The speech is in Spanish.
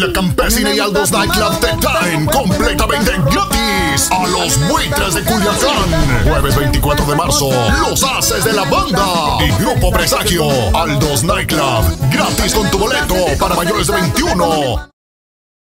Música Campesina y Aldos Nightclub te traen completamente gratis a los Buitres de Culiacán. Jueves 24 de marzo, Los Haces de la Banda y Grupo Presagio. Aldos Nightclub, gratis con tu boleto para mayores de 21.